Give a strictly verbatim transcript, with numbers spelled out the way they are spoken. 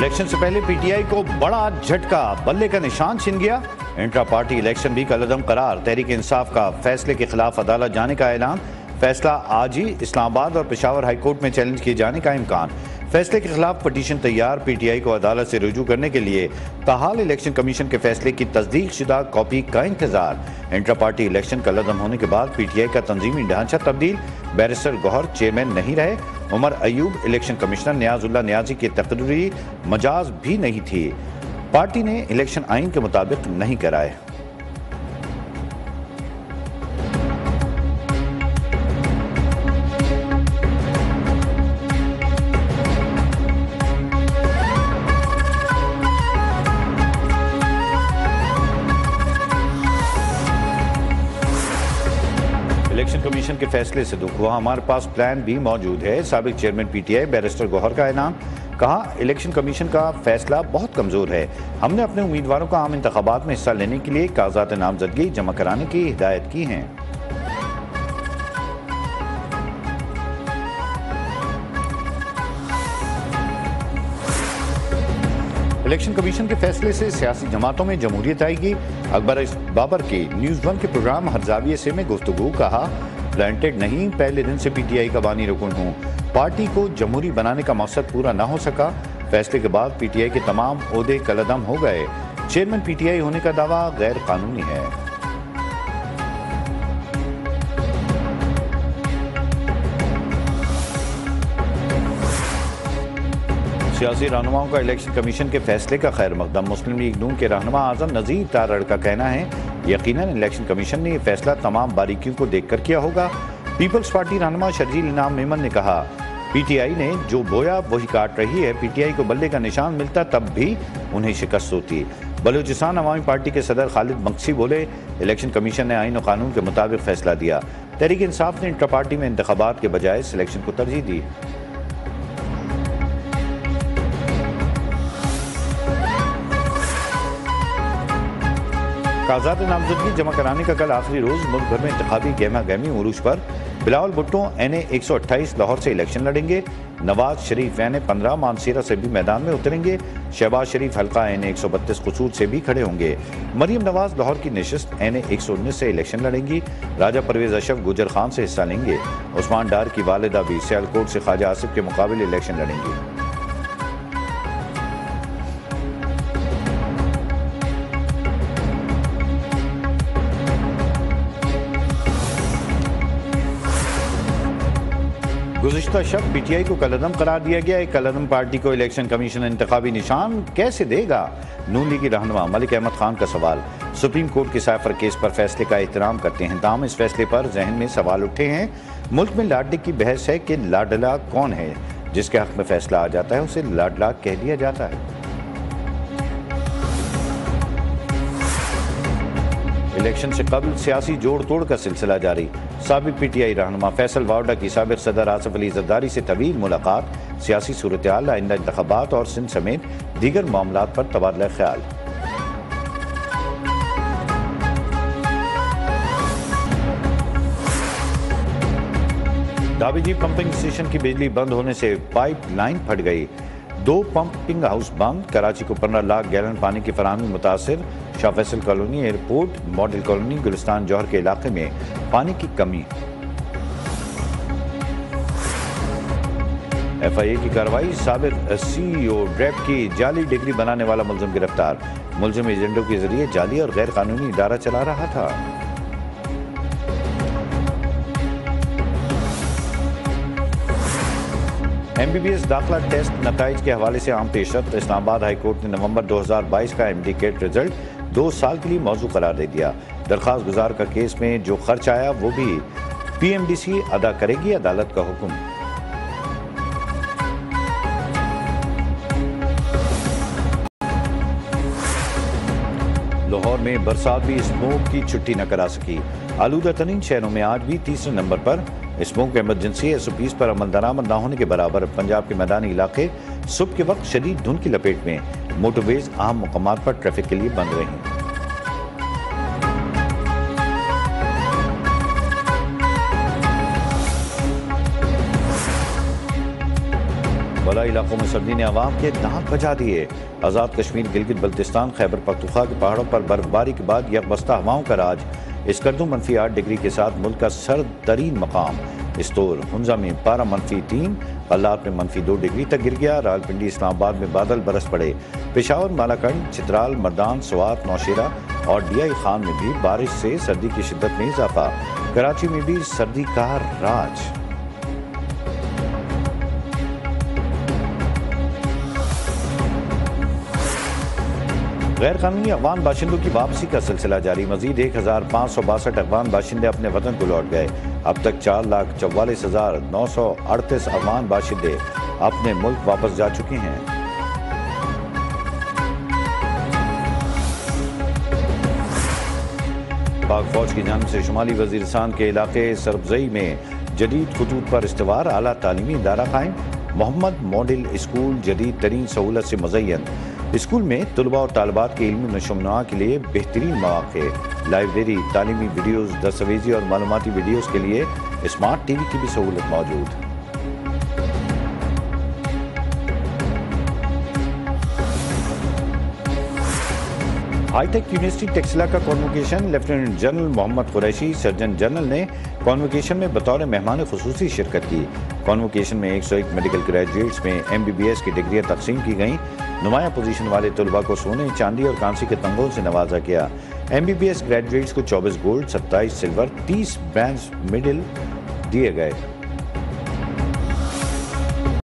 Election से पहले PTI को बड़ा झटका, बल्ले का निशान छिन गया। इंट्रा पार्टी इलेक्शन भी कलअदम करार। तहरीक इंसाफ का फैसले के खिलाफ अदालत जाने का ऐलान। फैसला आज ही इस्लामाबाद और पेशावर हाईकोर्ट में चैलेंज किए जाने का इम्कान। फैसले के खिलाफ पटिशन तैयार। पीटीआई को अदालत से रुजू करने के लिए ताहाल इलेक्शन कमीशन के फैसले की तस्दीक शुदा कॉपी का इंतजार। इंट्रा पार्टी इलेक्शन कलअदम होने के बाद पीटीआई का तंजीमी ढांचा तब्दील। बैरिस्टर गौहर चेयरमैन नहीं रहे। Umar Ayub election commissioner. नियाजुल्लाह नियाजी की तकरीरी मजाज भी नहीं थी। पार्टी ने इलेक्शन आइन के मुताबिक नहीं कराए। इलेक्शन कमीशन के फैसले से दुख हुआ, हमारे पास प्लान भी मौजूद है। साबिक चेयरमैन पीटीआई बैरिस्टर गौहर का ऐलान। कहा, इलेक्शन कमीशन का फैसला बहुत कमजोर है। हमने अपने उम्मीदवारों को आम इंतखाबात में हिस्सा लेने के लिए कागजात नामजदगी जमा कराने की हिदायत की है। इलेक्शन कमीशन के फैसले से सियासी जमातों में जमहूरियत आएगी। अकबर बाबर के न्यूज वन के प्रोग्राम हर जाविये से में गुफ्तगू। कहा, प्लांटेड नहीं, पहले दिन से पीटीआई का बानी रुकन हूँ। पार्टी को जमहूरी बनाने का मकसद पूरा ना हो सका। फैसले के बाद पीटीआई के तमाम ओहदे कलअदम हो गए। चेयरमैन पीटीआई होने का दावा गैर कानूनी है। सियासी रहनुमाओं का इलेक्शन कमीशन के फैसले का खैर मकदम। मुस्लिम लीग नून के रहनुमा आजम नजीर तारड़ का कहना है, यकीनन इलेक्शन कमीशन ने यह फैसला तमाम बारीकियों को देखकर किया होगा। पीपल्स पार्टी रहनुमा शर्जील इनाम मेमन ने कहा, पीटीआई ने जो बोया वही काट रही है। पीटीआई को बल्ले का निशान मिलता तब भी उन्हें शिकस्त होती। बलूचिस्तान अवामी पार्टी के सदर खालिद बख्शी बोले, इलेक्शन कमीशन ने आईन और कानून के मुताबिक फैसला दिया। तहरीक इंसाफ ने इंटर पार्टी में इंतखाबात के बजाय सिलेक्शन को तरजीह दी। कागजात नामजदगी जमा कराने का कल आखिरी रोज। मुल्क भर में इंतखाबी गहमा गहमी उरूज पर। बिलावल भुट्टो एन ए एक सौ अट्ठाईस लाहौर से इलेक्शन लड़ेंगे। नवाज शरीफ एन ए पंद्रह मानसीरा से भी मैदान में उतरेंगे। शहबाज शरीफ हल्का एन ए एक सौ बत्तीस कसूर से भी खड़े होंगे। मरियम नवाज लाहौर की नशिस्त एन ए एक सौ उन्नीस से इलेक्शन लड़ेंगी। राजा परवेज अशरफ गुजर खान से हिस्सा लेंगे। उस्मान डार की वालिदा भी सियालकोट से ख्वाजा आसिफ के मुकाबले इलेक्शन लड़ेंगी। गुज़िश्ता शब पीटीआई को कलअदम करार दिया गया है। कलअदम पार्टी को इलेक्शन कमीशन इंतखाबी निशान कैसे देगा? नून लीगी रहनुमा मलिक अहमद खान का सवाल। सुप्रीम कोर्ट के साइफर केस पर फैसले का एहतराम करते हैं, ताहम इस फैसले पर जहन में सवाल उठे हैं। मुल्क में लाडले की बहस है कि लाडला कौन है। जिसके हक में फैसला आ जाता है उसे लाडला कह दिया जाता है। इलेक्शन से कबल सियासी जोड़ तोड़ का सिलसिला जारी। साबिक पीटीआई रहनुमा फैसल वावडा की साबिक सदर आसिफ अली जरदारी से तवील मुलाकात। सियासी सूरत हाल, आइंदा इंतखाबात और सिंध समेत दीगर मामलात पर तबादला ख्याल। दाबेजी पंपिंग स्टेशन की बिजली बंद होने से पाइप लाइन फट गई। दो पंपिंग हाउस बंद। कराची को पंद्रह लाख गैलन पानी की फराहमी मुतासिर। Shah Faisal colony, airport, model colony, Gulistan Jauhar के इलाके में पानी की कमी। एफ आई ए की कार्रवाई। साबिक सीईओ ड्रैप की जाली डिग्री बनाने वाला मुलजिम गिरफ्तार। मुलजिम एजेंटों के जरिए जाली और गैर कानूनी इदारा चला रहा था। एमबीबीएस दाखिला टेस्ट नताइज के हवाले से आम पेशरफ्त। इस्लामाबाद हाईकोर्ट ने नवंबर दो हज़ार बाईस का एमडीकेट रिजल्ट दो साल के लिए मौजू करार दे दिया। दरख्वास्त गुजार का केस में जो खर्च आया वो भी पीएमडीसी अदा करेगी, अदालत का हुक्म। लाहौर में बरसात भी स्मोक की छुट्टी न करा सकी। आलूदा तरीन शहरों में आज भी तीसरे नंबर पर smoke emergency S O Ps पर अमल दरामद न होने के बराबर। पंजाब के मैदानी इलाके सुबह के वक्त शदीद धुंध की लपेट में। मोटरवेज अहम मुकामात पर ट्रैफिक के लिए बंद रही। बड़ा इलाकों में सर्दी ने आवाम के दांत बजा दिए। आज़ाद कश्मीर, गिलगित बल्तिस्तान, खैबर पख्तूनख्वा के पहाड़ों पर बर्फबारी के बाद यकबस्ता हवाओं का राज। स्कर्दू मनफी आठ डिग्री के साथ मुल्क का सर्द तरीन मकाम। इस्तोर हुंजा में पारा मनफी तीन, कल्लात में मनफी दो डिग्री तक गिर गया। रावलपिंडी, इस्लामाबाद में बादल बरस पड़े। पेशावर, मालाकंड, चित्राल, मर्दान, स्वात, नौशेरा और डी आई खान में भी बारिश से सर्दी की शिद्दत में इजाफा। कराची में भी सर्दी का राज। गैर कानूनी अफगान बाशिंदों की वापसी का सिलसिला जारी। मजीद एक हजार पाँच सौ बासठ अफगान बाशिंदे अपने वतन को लौट गए। अब तक चार लाख चौवालीस हजार नौ सौ अड़तीस अफगान बाशिंदे अपने मुल्क वापस जा चुके हैं। पाक फौज की जानिब से शुमाली वजीरिस्तान के इलाके सरबजई में जदीद खतूत पर इस्तेवार। आला तालीमी इदारा कायम। मोहम्मद मॉडल स्कूल जदीद तरीन सहूलत से मुज़य्यन। स्कूल में तलबा और तालिबात के इल्मी नशोनुमा के लिए बेहतरीन मौके। लाइब्रेरी, तालीमी वीडियोज़, दस्तावेजी और मालूमाती वीडियोज़ के लिए स्मार्ट टीवी की भी सहूलत मौजूद। हाईटेक यूनिवर्सिटी टेक्सला का convocation. Lieutenant general Mohammad Qureshi surgeon general ने कॉन्वोकेशन में बतौर मेहमान खुसूसी शिरकत की। कॉन्वोकेशन में एक सौ एक मेडिकल ग्रेजुएट्स में एम बी बी एस की डिग्रियाँ तकसीम की गईं। नुमाया पोजीशन वाले तलबा को सोने, चांदी और कांसी के तंगों से नवाजा गया। M B B S graduates को चौबीस गोल्ड, सत्ताईस सिल्वर, तीस ब्रॉन्ज मेडल दिए गए।